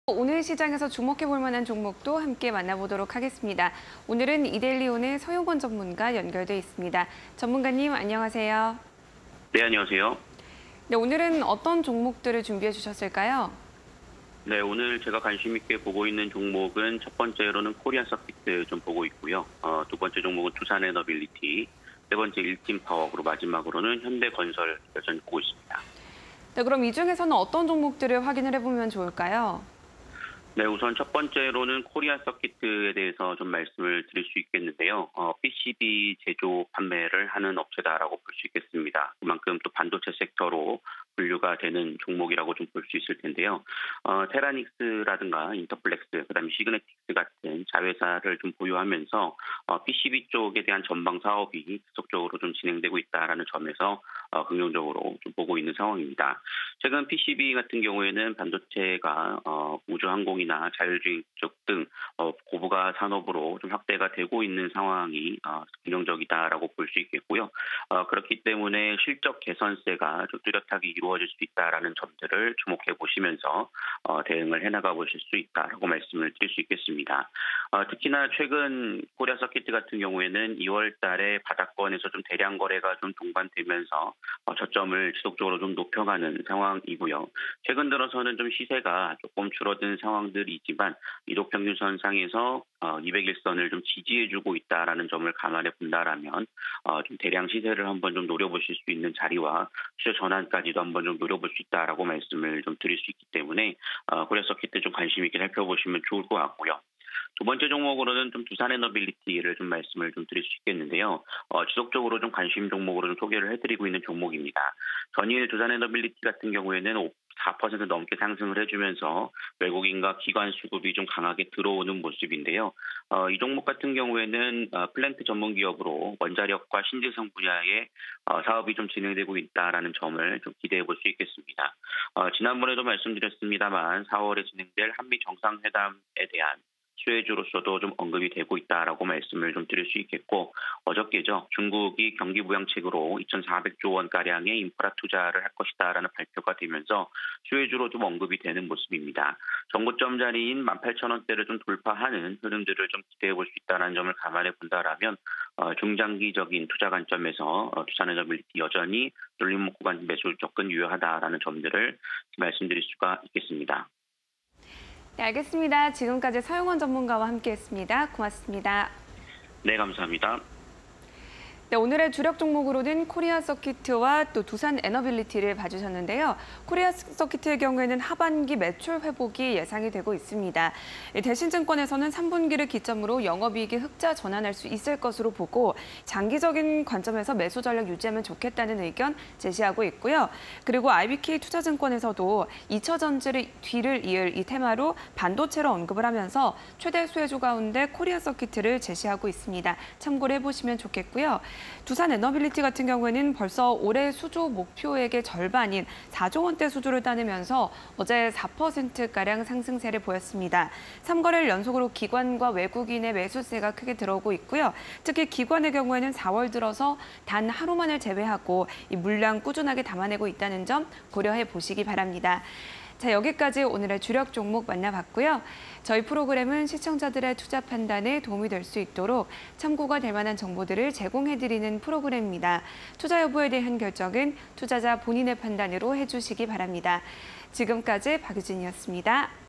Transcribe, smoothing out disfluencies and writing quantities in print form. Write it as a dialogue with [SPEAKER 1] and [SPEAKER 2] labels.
[SPEAKER 1] 오늘 시장에서 주목해볼 만한 종목도 함께 만나보도록 하겠습니다. 오늘은 이데일리온의 서용건 전문가 연결돼 있습니다. 전문가님 안녕하세요.
[SPEAKER 2] 네, 안녕하세요.
[SPEAKER 1] 네, 오늘은 어떤 종목들을 준비해 주셨을까요?
[SPEAKER 2] 네, 오늘 제가 관심 있게 보고 있는 종목은 첫 번째로는 코리안 서킷 좀 보고 있고요. 두 번째 종목은 두산에너빌리티, 세 번째 일진파워, 그리고 마지막으로는 현대건설 여전히 보고 있습니다.
[SPEAKER 1] 네, 그럼 이 중에서는 어떤 종목들을 확인을 해보면 좋을까요?
[SPEAKER 2] 네, 우선 첫 번째로는 코리아 서킷에 대해서 좀 말씀을 드릴 수 있겠는데요. PCB 제조 판매를 하는 업체다라고 볼 수 있겠습니다. 그만큼 또 반도체 섹터로 분류가 되는 종목이라고 좀 볼 수 있을 텐데요. 테라닉스라든가 인터플렉스, 그다음에 시그네틱스 같은 자회사를 좀 보유하면서 PCB 쪽에 대한 전방 사업이 지속적으로 좀 진행되고 있다라는 점에서 긍정적으로 좀 보고 있는 상황입니다. 최근 PCB 같은 경우에는 반도체가 우주항공이나 자율주행 쪽 등 고부가 산업으로 좀 확대가 되고 있는 상황이 긍정적이다라고 볼 수 있겠고요. 그렇기 때문에 실적 개선세가 좀 뚜렷하게 이루어질 수 있다라는 점들을 주목해 보시면서 대응을 해나가 보실 수 있다라고 말씀을 드릴 수 있겠습니다. 특히나 최근 코리아 서킷 같은 경우에는 2월 달에 바닥권에서 좀 대량 거래가 좀 동반되면서 저점을 지속적으로 좀 높여가는 상황이고요. 최근 들어서는 좀 시세가 조금 줄어든 상황들이지만 이동평균선상에서 200일선을 좀 지지해주고 있다라는 점을 감안해 본다라면 좀 대량 시세를 한번 좀 노려보실 수 있는 자리와 시세 전환까지도 한번 좀 노려볼 수 있다라고 말씀을 좀 드릴 수 있기 때문에 코리아 서킷 좀 관심 있게 살펴보시면 좋을 것 같고요. 두 번째 종목으로는 좀 두산에너빌리티를 좀 말씀을 좀 드릴 수 있겠는데요. 지속적으로 좀 관심 종목으로 좀 소개를 해드리고 있는 종목입니다. 전일 두산에너빌리티 같은 경우에는 4% 넘게 상승을 해주면서 외국인과 기관 수급이 좀 강하게 들어오는 모습인데요. 이 종목 같은 경우에는 플랜트 전문 기업으로 원자력과 신재생 분야의 사업이 좀 진행되고 있다라는 점을 좀 기대해 볼 수 있겠습니다. 지난번에도 말씀드렸습니다만 4월에 진행될 한미 정상회담에 대한 수혜주로서도 좀 언급이 되고 있다라고 말씀을 좀 드릴 수 있겠고, 어저께죠. 중국이 경기 부양책으로 2,400조 원 가량의 인프라 투자를 할 것이다라는 발표가 되면서 수혜주로 좀 언급이 되는 모습입니다. 정고점 자리인 18,000원대를 좀 돌파하는 흐름들을 좀 기대해 볼 수 있다는 점을 감안해 본다라면 중장기적인 투자 관점에서 두산에너빌리티 여전히 눌림목 구간 매수 접근 유효하다라는 점들을 말씀드릴 수가 있겠습니다.
[SPEAKER 1] 네, 알겠습니다. 지금까지 서용건 전문가와 함께했습니다. 고맙습니다.
[SPEAKER 2] 네, 감사합니다.
[SPEAKER 1] 네, 오늘의 주력 종목으로는 코리아 서킷과 또 두산 에너빌리티를 봐주셨는데요. 코리아 서킷의 경우에는 하반기 매출 회복이 예상이 되고 있습니다. 대신증권에서는 3분기를 기점으로 영업이익이 흑자 전환할 수 있을 것으로 보고 장기적인 관점에서 매수 전략 유지하면 좋겠다는 의견 제시하고 있고요. 그리고 IBK 투자증권에서도 2차 전지를 뒤를 이을 이 테마로 반도체를 언급을 하면서 최대 수혜주 가운데 코리아 서킷을 제시하고 있습니다. 참고를 해보시면 좋겠고요. 두산 에너빌리티 같은 경우에는 벌써 올해 수주 목표액의 절반인 4조 원대 수주를 따내면서 어제 4%가량 상승세를 보였습니다. 3거래일 연속으로 기관과 외국인의 매수세가 크게 들어오고 있고요. 특히 기관의 경우에는 4월 들어서 단 하루만을 제외하고 이 물량 꾸준하게 담아내고 있다는 점 고려해 보시기 바랍니다. 자, 여기까지 오늘의 주력 종목 만나봤고요. 저희 프로그램은 시청자들의 투자 판단에 도움이 될 수 있도록 참고가 될 만한 정보들을 제공해드리는 프로그램입니다. 투자 여부에 대한 결정은 투자자 본인의 판단으로 해주시기 바랍니다. 지금까지 박유진이었습니다.